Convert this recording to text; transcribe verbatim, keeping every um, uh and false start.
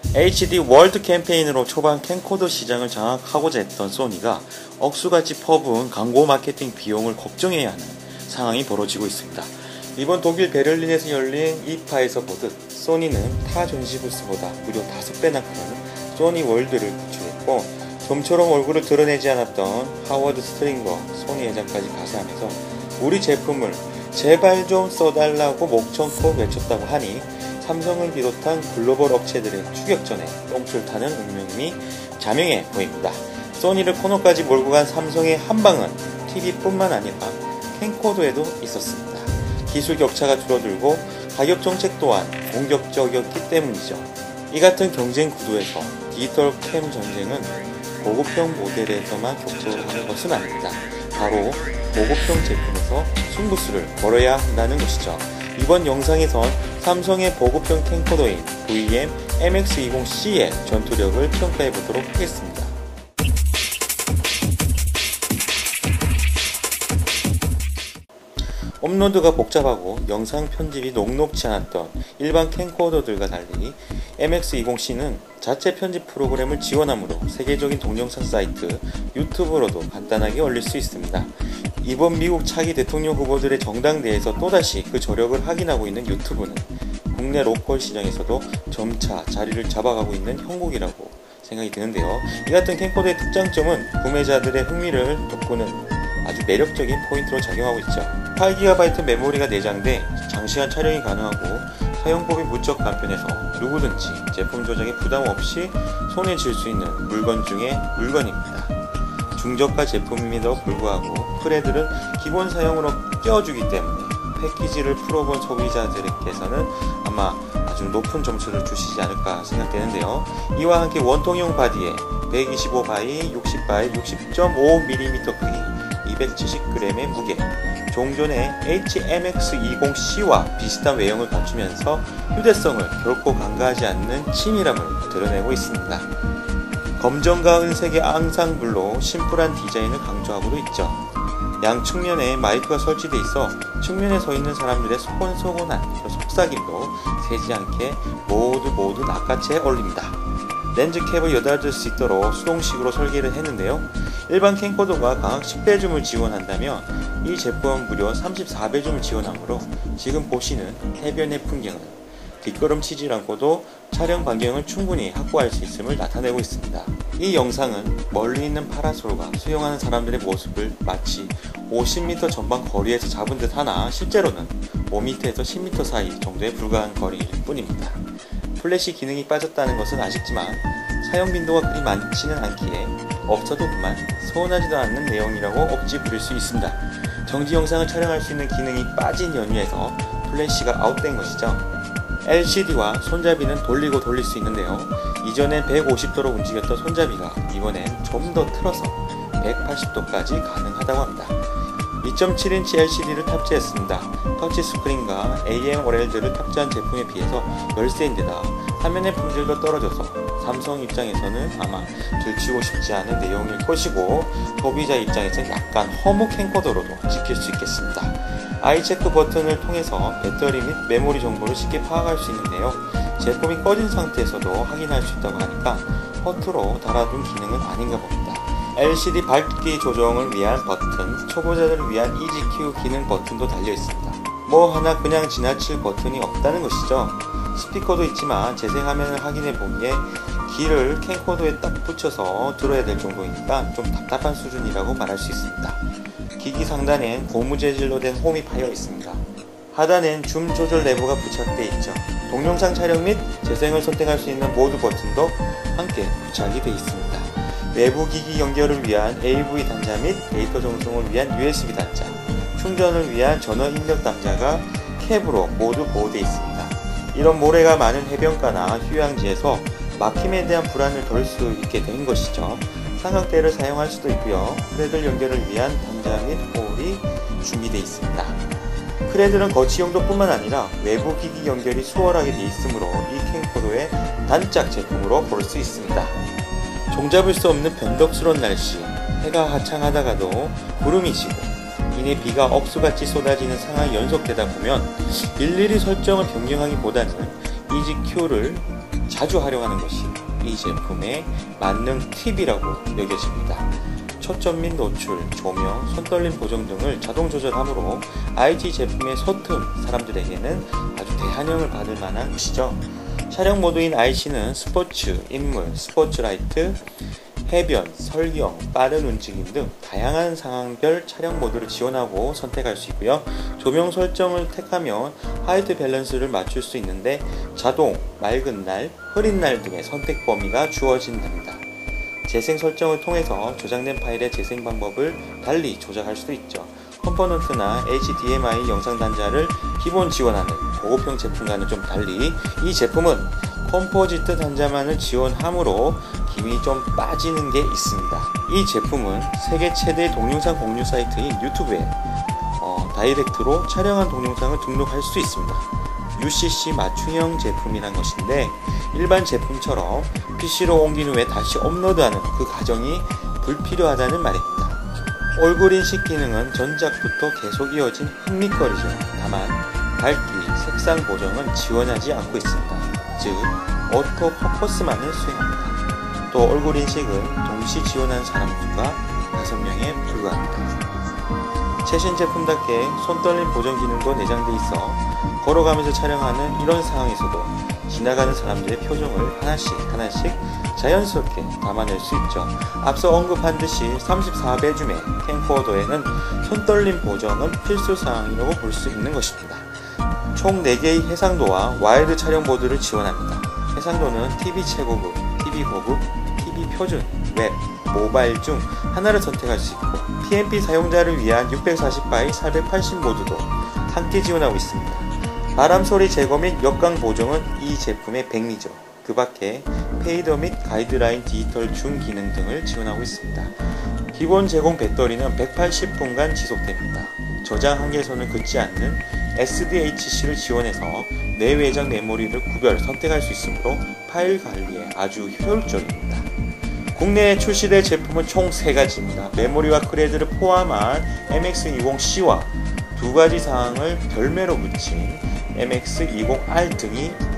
에이치디 월드 캠페인으로 초반 캠코더 시장을 장악하고자 했던 소니가 억수같이 퍼부은 광고 마케팅 비용을 걱정해야 하는 상황이 벌어지고 있습니다. 이번 독일 베를린에서 열린 이파에서 보듯 소니는 타 전시 부스보다 무려 다섯 배나 큰 소니 월드를 구축했고, 좀처럼 얼굴을 드러내지 않았던 하워드 스트링거 소니 회장까지 가세하면서 우리 제품을 제발 좀 써달라고 목청껏 외쳤다고 하니 삼성을 비롯한 글로벌 업체들의 추격전에 똥줄 타는 운명이 자명해 보입니다. 소니를 코너까지 몰고 간 삼성의 한방은 티비뿐만 아니라 캠코더에도 있었습니다. 기술 격차가 줄어들고 가격 정책 또한 공격적이었기 때문이죠. 이 같은 경쟁 구도에서 디지털 캠 전쟁은 고급형 모델에서만 격돌하는 것은 아닙니다. 바로 고급형 제품에서 승부수를 걸어야 한다는 것이죠. 이번 영상에선 삼성의 보급형 캠코더인 브이엠 엠엑스 이십 씨의 전투력을 평가해 보도록 하겠습니다. 업로드가 복잡하고 영상 편집이 녹록지 않았던 일반 캠코더들과 달리 엠엑스 이십 씨는 자체 편집 프로그램을 지원하므로 세계적인 동영상 사이트 유튜브로도 간단하게 올릴 수 있습니다. 이번 미국 차기 대통령 후보들의 정당대회에서 또다시 그 저력을 확인하고 있는 유튜브는 국내 로컬 시장에서도 점차 자리를 잡아가고 있는 형국이라고 생각이 드는데요. 이 같은 캠코더의 특장점은 구매자들의 흥미를 돋구는 아주 매력적인 포인트로 작용하고 있죠. 팔 기가바이트 메모리가 내장돼 장시간 촬영이 가능하고 사용법이 무척 간편해서 누구든지 제품 조작에 부담 없이 손에 쥘 수 있는 물건 중에 물건입니다. 중저가 제품임에도 불구하고 프레들은 기본 사용으로 껴주기 때문에 패키지를 풀어본 소비자들께서는 아마 아주 높은 점수를 주시지 않을까 생각되는데요. 이와 함께 원통형 바디에 백이십오 바이 육십 바이 육십 점 오 밀리미터 크기 이백칠십 그램의 무게, 종전의 에이치엠엑스 이십 씨와 비슷한 외형을 갖추면서 휴대성을 결코 간과하지 않는 치밀함을 드러내고 있습니다. 검정과 은색의 앙상블로 심플한 디자인을 강조하고도 있죠. 양 측면에 마이크가 설치되어 있어 측면에 서 있는 사람들의 소곤소곤한 속삭임도 세지 않게 모두 모두 낚아채 어울립니다. 렌즈 캡을 여닫을 수 있도록 수동식으로 설계를 했는데요. 일반 캠코더가 강악 십 배 줌을 지원한다면 이 제품은 무려 삼십사 배 줌을 지원하므로 지금 보시는 해변의 풍경은 뒷걸음치지 않고도 촬영 반경을 충분히 확보할 수 있음을 나타내고 있습니다. 이 영상은 멀리 있는 파라솔과 수영하는 사람들의 모습을 마치 오십 미터 전방 거리에서 잡은 듯 하나 실제로는 오 미터에서 십 미터 사이 정도에 불과한 거리일 뿐입니다. 플래시 기능이 빠졌다는 것은 아쉽지만 사용 빈도가 그리 많지는 않기에 없어도 그만 서운하지도 않는 내용이라고 억지 부릴 수 있습니다. 정지 영상을 촬영할 수 있는 기능이 빠진 연유에서 플래시가 아웃된 것이죠. 엘시디와 손잡이는 돌리고 돌릴 수 있는데요. 이전엔 백오십 도로 움직였던 손잡이가 이번엔 좀 더 틀어서 백팔십 도까지 가능하다고 합니다. 이 점 칠 인치 엘시디를 탑재했습니다. 터치스크린과 에이엠 오엘이디를 탑재한 제품에 비해서 열세인데다 화면의 품질도 떨어져서 삼성 입장에서는 아마 들키고 싶지 않은 내용일 것이고, 소비자 입장에서는 약간 허무 캠코더로도 지킬 수 있겠습니다. 아이 체크 버튼을 통해서 배터리 및 메모리 정보를 쉽게 파악할 수 있는데요. 제품이 꺼진 상태에서도 확인할 수 있다고 하니까 허투루 달아둔 기능은 아닌가 봅니다. 엘시디 밝기 조정을 위한 버튼, 초보자들을 위한 이지큐 기능 버튼도 달려 있습니다. 뭐 하나 그냥 지나칠 버튼이 없다는 것이죠. 스피커도 있지만 재생화면을 확인해 보기에 귀를 캠코더에 딱 붙여서 들어야 될 정도이니까 좀 답답한 수준이라고 말할 수 있습니다. 기기 상단엔 고무 재질로 된 홈이 파여 있습니다. 하단엔 줌 조절 레버가 부착되어 있죠. 동영상 촬영 및 재생을 선택할 수 있는 모드 버튼도 함께 부착이 되어 있습니다. 외부 기기 연결을 위한 에이브이 단자 및 데이터 전송을 위한 유에스비 단자, 충전을 위한 전원 입력 단자가 캡으로 모두 보호되어 있습니다. 이런 모래가 많은 해변가나 휴양지에서 막힘에 대한 불안을 덜 수 있게 된 것이죠. 삼각대를 사용할 수도 있고요. 크레들 연결을 위한 단자 및 홀이 준비되어 있습니다. 크레들은 거치용도 뿐만 아니라 외부 기기 연결이 수월하게 되어 있으므로 이 캠코더의 단짝 제품으로 볼 수 있습니다. 종잡을 수 없는 변덕스러운 날씨, 해가 화창하다가도 구름이 지고 이내 비가 억수같이 쏟아지는 상황이 연속되다 보면 일일이 설정을 변경하기보다는 이지큐를 자주 활용하는 것이 이 제품의 만능 팁이라고 여겨집니다. 초점 및 노출, 조명, 손떨림 보정 등을 자동 조절하므로 아이티 제품에 서툰 사람들에게는 아주 대환영을 받을 만한 것이죠. 촬영 모드인 아이씨는 스포츠, 인물, 스포츠라이트, 해변, 설경, 빠른 움직임 등 다양한 상황별 촬영 모드를 지원하고 선택할 수 있고요. 조명 설정을 택하면 화이트 밸런스를 맞출 수 있는데 자동, 맑은 날, 흐린 날 등의 선택 범위가 주어진답니다. 재생 설정을 통해서 저장된 파일의 재생 방법을 달리 조작할 수도 있죠. 컴포넌트나 에이치디엠아이 영상 단자를 기본 지원하는 고급형 제품과는 좀 달리 이 제품은 컴포지트 단자만을 지원하므로 힘이 좀 빠지는 게 있습니다. 이 제품은 세계 최대 동영상 공유 사이트인 유튜브에 어, 다이렉트로 촬영한 동영상을 등록할 수 있습니다. 유씨씨 맞춤형 제품이란 것인데 일반 제품처럼 피씨로 옮긴 후에 다시 업로드하는 그 과정이 불필요하다는 말입니다. 얼굴 인식 기능은 전작부터 계속 이어진 흥미거리죠. 다만 밝기, 색상 보정은 지원하지 않고 있습니다. 즉 오토 포커스만을 수행합니다. 또 얼굴 인식은 동시 지원하는 사람 수가 다섯 명에 불과합니다. 최신 제품답게 손떨림 보정 기능도 내장돼 있어 걸어가면서 촬영하는 이런 상황에서도 지나가는 사람들의 표정을 하나씩 하나씩 자연스럽게 담아낼 수 있죠. 앞서 언급한 듯이 삼십사 배 줌의 캠코더에는 손떨림 보정은 필수 사항이라고 볼 수 있는 것입니다. 총 네 개의 해상도와 와이드 촬영 모드를 지원합니다. 해상도는 티비 최고급, 티비 고급, 티비 표준, 웹, 모바일 중 하나를 선택할 수 있고 피엠피 사용자를 위한 육백사십 바이 사백팔십 모드도 함께 지원하고 있습니다. 바람 소리 제거 및 역광 보정은 이 제품의 백미죠. 그 밖에 페이더 및 가이드라인 디지털 줌 기능 등을 지원하고 있습니다. 기본 제공 배터리는 백팔십 분간 지속됩니다. 저장 한계선을 긋지 않는 에스디에이치씨를 지원해서 내외장 메모리를 구별 선택할 수 있으므로 파일 관리에 아주 효율적입니다. 국내에 출시될 제품은 총 세 가지입니다. 메모리와 크레드를 포함한 엠엑스 이십 씨와 두 가지 사항을 별매로 붙인 엠엑스 이십 알 등이